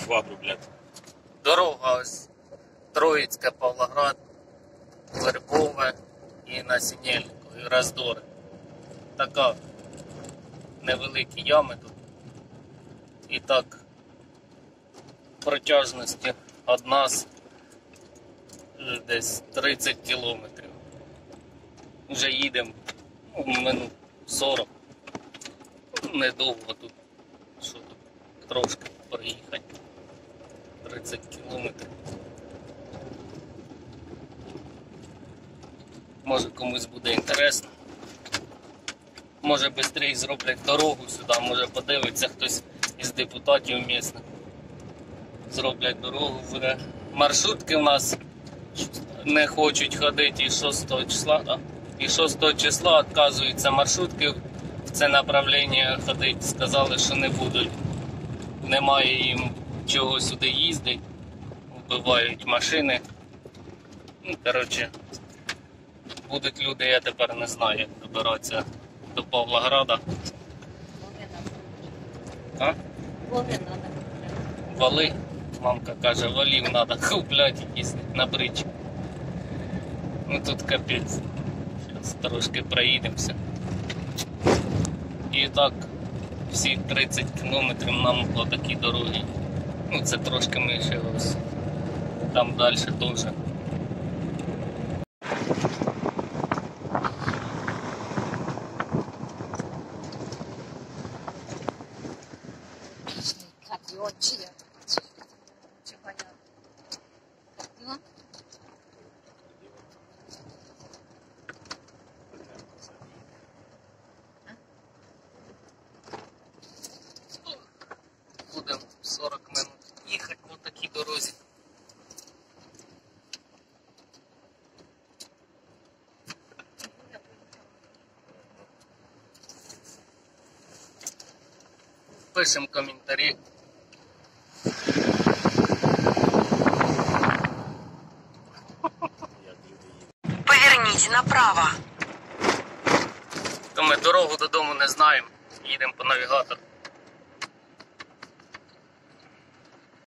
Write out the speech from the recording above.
швабру, блядь. Дорога ось Троїцьке, Павлоград, Вербове і на Синельнику, і Роздори. Така невеликі ями тут. І так протяжності від нас десь 30 кілометрів. Вже їдемо минут 40. Недовго тут, що тут трошки проїхати. 30 кілометрів. Може комусь буде інтересно. Може швидше зроблять дорогу сюди, може подивиться хтось із депутатів місцевих. Зроблять дорогу, буде. Маршрутки в нас не хочуть ходити і 6 числа, да? І 6 числа відказуються маршрутки в це направлення ходити. Сказали, що не будуть. Немає їм чого сюди їздити. Вбивають машини. Ну, коротше, будуть люди, я тепер не знаю, як добиратися до Павлограда. А? Вали. Мамка каже, валів треба купляти якісь на бричку. Ну тут капець. Зараз трошки проїдемося. І так, всі 30 кілометрів нам по такій дорогі. Ну це трошки ми ще ось. Там далі теж. Будемо 40 минут їхати по такій дорозі. Пишемо коментарі. Поверніть направо. То ми дорогу додому не знаємо, їдемо по навігатору.